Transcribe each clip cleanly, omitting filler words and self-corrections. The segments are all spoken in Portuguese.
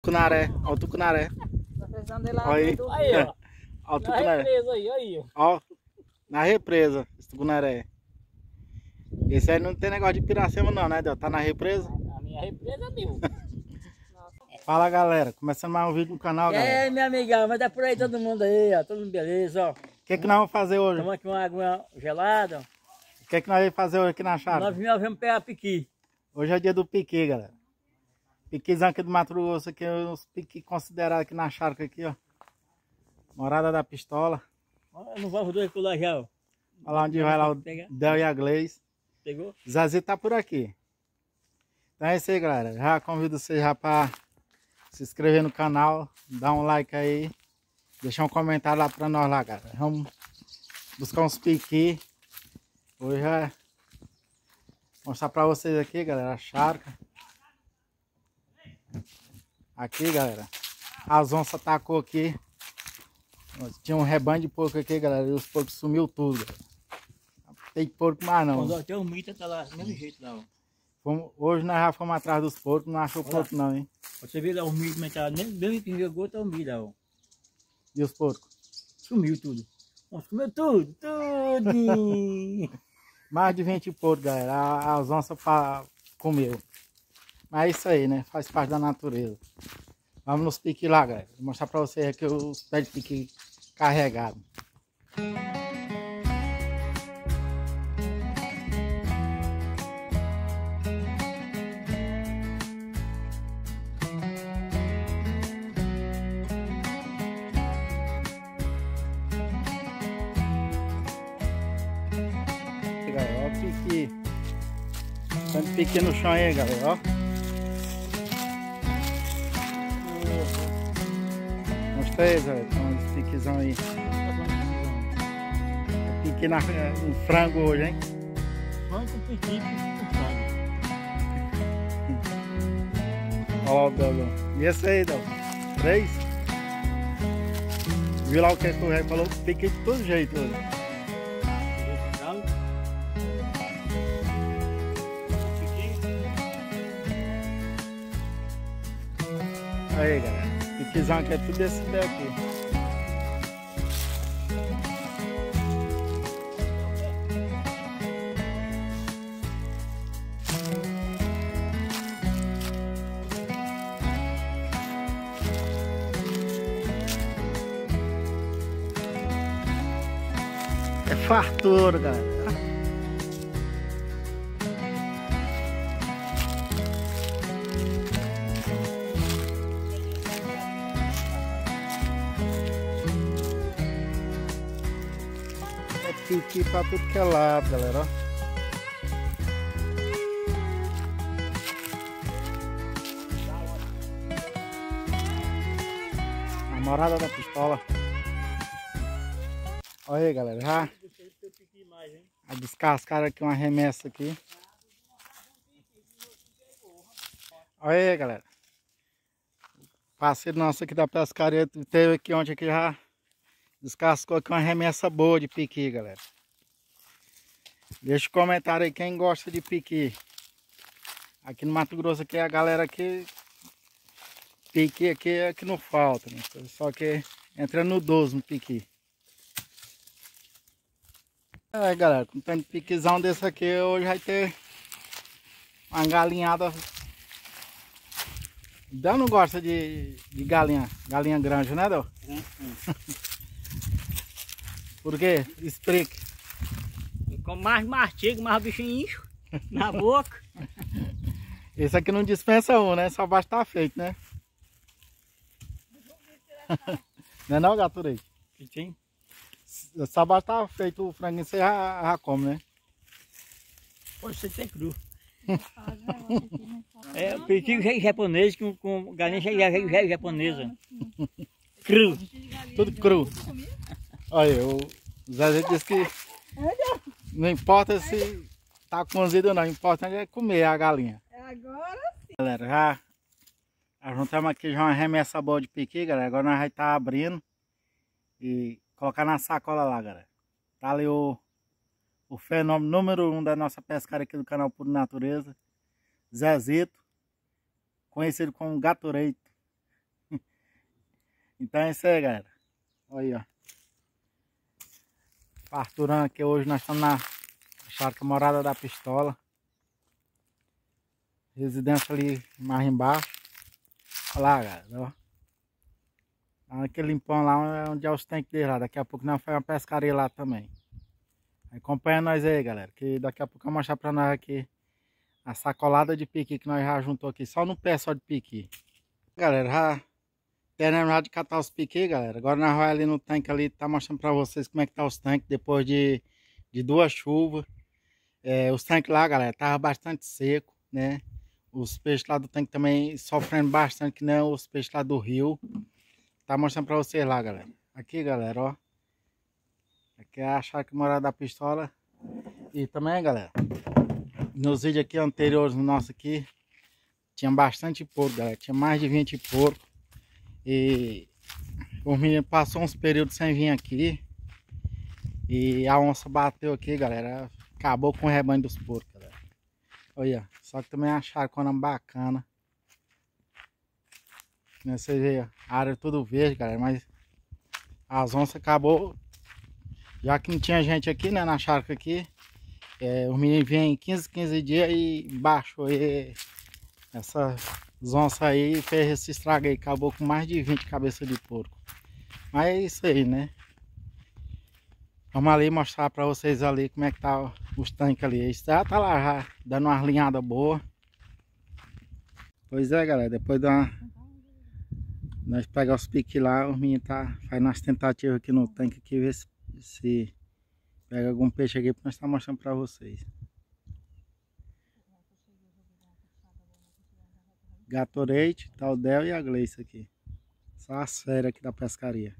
tucunaré, ó o tucunaré. Tá precisando dele lá. Aí, Aí, ó. ó o Na tucunaré. represa aí, ó. Ó, na represa, esse tucunaré. Esse aí não tem negócio de Piracema não, né, Del? Tá na represa? A minha represa é mil. Fala, galera. Começando mais um vídeo no canal, E galera. aí, minha amiga, mas dá por aí todo mundo aí, ó. Todo mundo beleza, ó. O que nós vamos fazer hoje? Tomando aqui uma água gelada. O que nós vamos fazer hoje aqui na chácara? Nós vamos pegar piqui. Hoje é dia do piqui, galera. Piquizão aqui do Mato Grosso, aqui, os piqui considerados aqui na chácara aqui, ó. Morada da Pistola. Eu não vou os dois pular já, ó. Olha lá onde vai lá o Del e a Gleice. Pegou? Zazito tá por aqui. Então é isso aí, galera. Já convido vocês já para se inscrever no canal, dar um like aí, deixar um comentário lá pra nós lá, galera. Vamos buscar uns piqui. Hoje é mostrar pra vocês aqui, galera, a charca. Aqui, galera, as onças atacou aqui. Tinha um rebanho de porco aqui, galera, e os porcos sumiu tudo, galera. Não tem porco mais não. Quando tem um mito, tá lá, do mesmo jeito lá, ó. Hoje nós já fomos atrás dos porcos, não achou porco não, hein? Você vê lá o milho, mas tá nem que jogou, tá o milho lá, ó. E os porcos? Sumiu tudo. Nossa, comeu tudo, tudo. Mais de 20 porcos, galera. As onças comeu. Mas é isso aí, né? Faz parte da natureza. Vamos nos piqui lá, galera. Vou mostrar pra vocês aqui os pés de piqui carregados. Olha o piqui. Tanto piqui no chão aí, galera, ó. Mostrei, velho, com os piquizão aí. Piqui no frango hoje, hein? Frango com piqui, com frango. Olha lá o Del. E esse aí, Del? 3? Viu lá o que o rei falou? Piqui de todo jeito hoje. Aí, galera, piquizão aqui é tudo desse pé aqui. É fartura, galera. Piqui pra tudo que é lado, galera, ó. A morada da pistola. Olha aí, galera, já a descascaram aqui uma remessa aqui. Olha aí, galera. O parceiro nosso aqui da pescaria teve aqui ontem aqui já. Descascou aqui uma remessa boa de piqui, galera. Deixa um comentário aí quem gosta de piqui. Aqui no Mato Grosso aqui a galera aqui piqui aqui é que não falta, né? Só que entra no 12 no piqui. Aí, galera, com tanto piquizão desse aqui hoje vai ter uma galinhada. Del não gosta de galinha granja, né, Del? Por quê? Explique. Com mais mastigo, mais o bichinho incho na boca. Esse aqui não dispensa um, né? Só basta estar feito, né? Não é não, gato leite? Sim. Só basta estar feito o franguinho, você já come, né? Pode ser até cru. É, o piqui já é japonês com galinha já é japonesa. Cru. Tudo cru. Olha, o Zé disse que não importa se tá cozido ou não, importa é comer a galinha. Agora sim. Galera, já juntamos aqui já uma remessa boa de piqui, galera. Agora nós vamos estar abrindo e colocar na sacola lá, galera. Tá ali o fenômeno número 1 da nossa pescaria aqui do canal Puro Natureza, Zezito, conhecido como Gatorade. Então é isso aí, galera. Olha aí, ó. Farturando aqui hoje, nós estamos na chácara Morada da Pistola. Residência ali mais embaixo. Olha lá, galera, ó. Aquele limpão lá é onde é os tanques dele lá. Daqui a pouco nós faz uma pescaria lá também. Acompanha nós aí, galera, que daqui a pouco eu vou mostrar pra nós aqui a sacolada de piqui que nós já juntou aqui, só no pé só de piqui. Galera, já terminamos de catar os piqui, galera. Agora nós vamos ali no tanque ali, tá mostrando pra vocês como é que tá os tanques depois de 2 chuvas. Os tanques lá, galera, tava bastante seco, né? Os peixes lá do tanque também sofrendo bastante, que nem os peixes lá do rio. Tá mostrando pra vocês lá, galera. Aqui, galera, ó. Aqui é a chácara Morada da Pistola. E também, galera, nos vídeos aqui anteriores no nosso aqui, tinha bastante porco, galera. Tinha mais de 20 porcos. E os meninos passaram uns períodos sem vir aqui. E a onça bateu aqui, galera. Acabou com o rebanho dos porcos, galera. Olha, só que também é uma chácara bacana. Vocês veem, a área é tudo verde, galera. Mas as onças acabou. Já que não tinha gente aqui, né, na chácara aqui, os meninos vêm 15 dias e baixou aí essa onças aí e fez esse estrago aí, acabou com mais de 20 cabeças de porco. Mas é isso aí, né? Vamos ali mostrar pra vocês ali como é que tá os tanques ali. Isso já tá lá já, dando uma alinhada boa. Pois é, galera, depois nós pegamos os piques lá, os meninos fazendo umas tentativas aqui no tanque aqui, ver se pega algum peixe aqui para nós estar mostrando para vocês. Gatorade, Taldel e a Gleice aqui. Só as férias aqui da pescaria.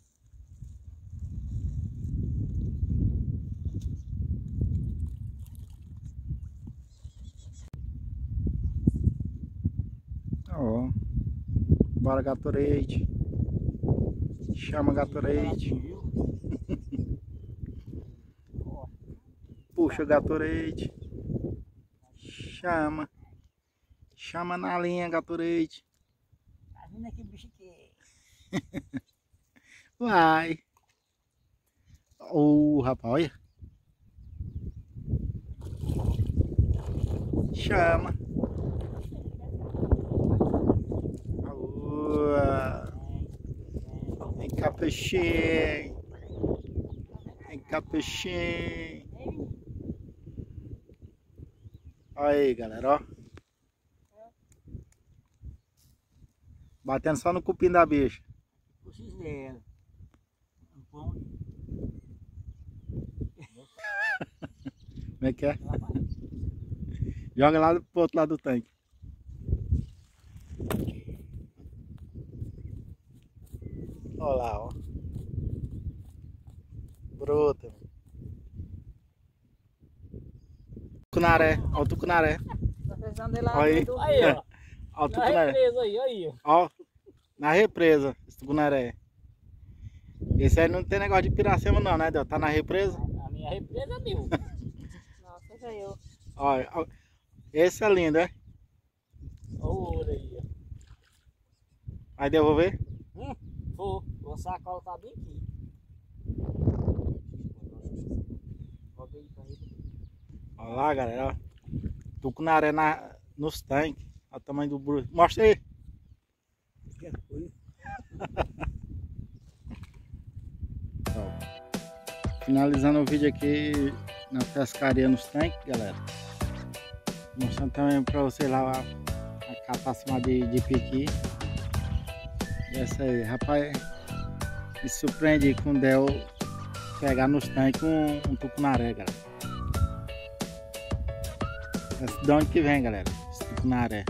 Ó. Bora, Gatorade. Chama Gatorade. Puxa Gatorade. Chama. Chama na linha, Gatorade. Tá vendo aqui, bicho aqui? Vai. Rapaz, olha. Chama. Vem cá, peixinho. Vem cá, peixinho. Olha aí, galera, ó. Batendo só no cupim da bicha. Como é que é? Joga lá pro outro lado do tanque. Olha lá, ó. Brota. Tucunaré, ó o tucunaré. Tá precisando dele lá. Olha aí. Aí, ó. Ó o Na tucunaré. represa aí. Ó, na represa, esse tucunaré. Esse aí não tem negócio de Piracema não, né, Del? Tá na represa? A minha represa é mil. Nossa, já eu. Ó, esse é lindo, é? Olha o ouro aí, ó. Vai devolver? O sacola tá bem aqui. Olha lá, galera, ó. Tucunaré nos tanques. Olha o tamanho do bruxo. Mostra aí. Ó, finalizando o vídeo aqui na pescaria nos tanques, galera. Mostrando também pra vocês lá a captação de piqui. E essa aí, rapaz, me surpreende com o Del pegar nos tanques um tucunaré, galera. De onde que vem, galera? Esse tucunaré.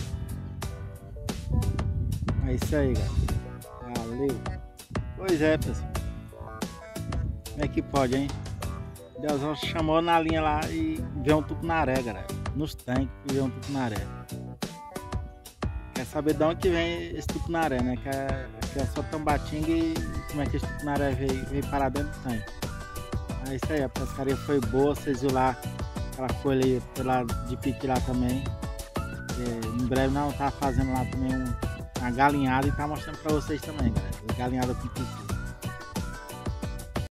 É isso aí, galera. Valeu. Pois é, pessoal. Como é que pode, hein? Deus chamou na linha lá e veio um tucunaré, galera. Nos tanques veio um tucunaré. Quer saber de onde que vem esse tucunaré, né? Que é só Tambatinga e como é que esse tucunaré veio parar dentro do tanque. É isso aí, a pescaria foi boa, vocês viram lá aquela coisa de pique lá também. Em breve nós tá fazendo lá também uma uma galinhada e tá mostrando pra vocês também, galera. Galinhada com piqui.